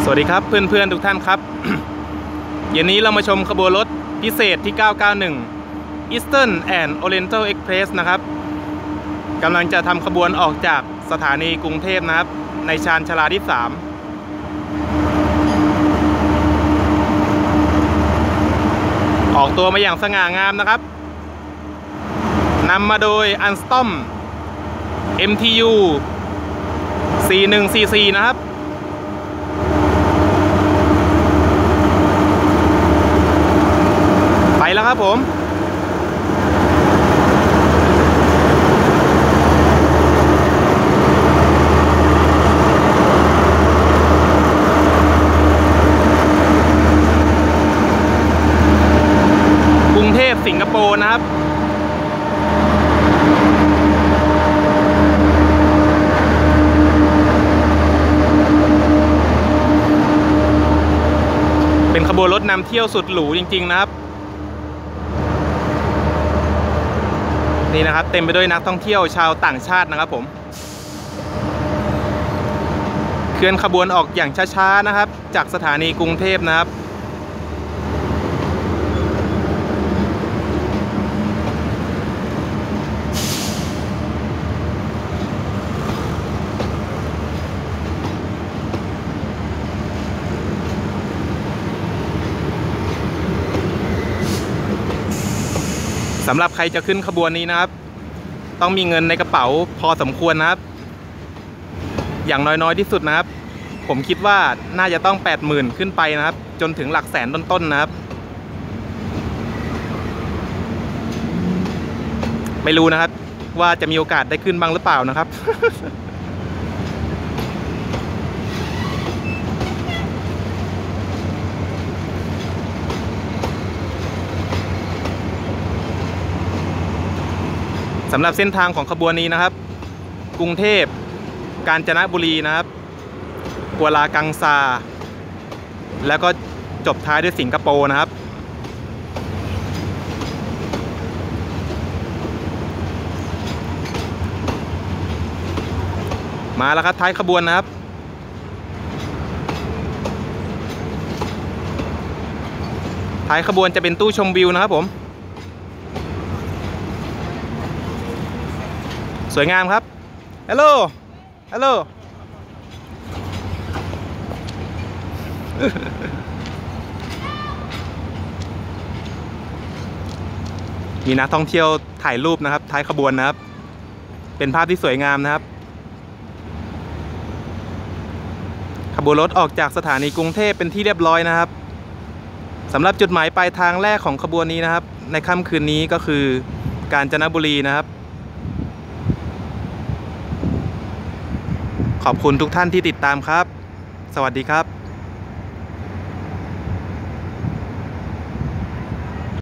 วัสดีครับเพื่อนๆทุกท่านครับ เย็นนี้เรามาชมขบวนรถพิเศษที่ 991 Eastern and Oriental Express นะครับกำลังจะทำขบวนออกจากสถานีกรุงเทพนะครับในชานชาลาที่ 3ออกตัวมาอย่างสง่างามนะครับนำมาโดย Alstom MTU 4144นะครับไปแล้วครับผมกรุงเทพสิงคโปร์นะครับเป็นขบวนรถนำเที่ยวสุดหรูจริงๆนะครับนี่นะครับเต็มไปด้วยนักท่องเที่ยวชาวต่างชาตินะครับผมเคลื่อนขบวนออกอย่างช้าๆนะครับจากสถานีกรุงเทพนะครับสำหรับใครจะขึ้นขบวนนี้นะครับต้องมีเงินในกระเป๋าพอสมควรนะครับอย่างน้อยๆที่สุดนะครับผมคิดว่าน่าจะต้อง 80,000 ขึ้นไปนะครับจนถึงหลักแสนต้นๆนะครับไม่รู้นะครับว่าจะมีโอกาสได้ขึ้นบ้างหรือเปล่านะครับ สำหรับเส้นทางของขบวนนี้นะครับกรุงเทพกาญจนบุรีนะครับกัวลากังซาแล้วก็จบท้ายด้วยสิงคโปร์นะครับมาแล้วครับท้ายขบวนนะครับท้ายขบวนจะเป็นตู้ชมวิวนะครับผมสวยงามครับฮัลโหลฮัลโหลมีนักท่องเที่ยวถ่ายรูปนะครับท้ายขบวนนะครับเป็นภาพที่สวยงามนะครับขบวนรถออกจากสถานีกรุงเทพเป็นที่เรียบร้อยนะครับสำหรับจุดหมายปลายทางแรกของขบวนนี้นะครับในค่ำคืนนี้ก็คือกาญจนบุรีนะครับขอบคุณทุกท่านที่ติดตามครับสวัสดีครับ